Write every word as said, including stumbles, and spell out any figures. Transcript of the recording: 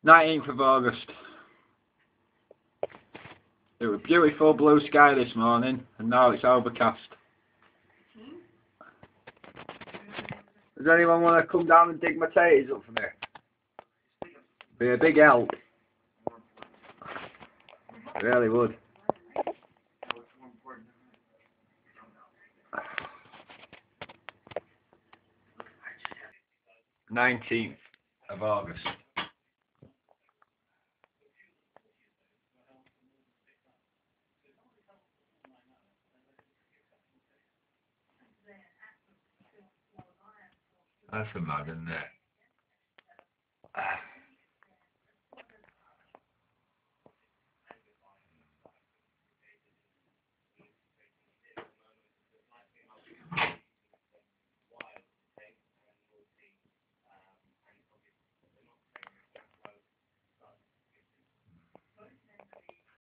nineteenth of August. It was beautiful blue sky this morning, and now it's overcast. Does anyone want to come down and dig my taters up for me? Be a big help. Really would. nineteenth of August. That's a mad, isn't it?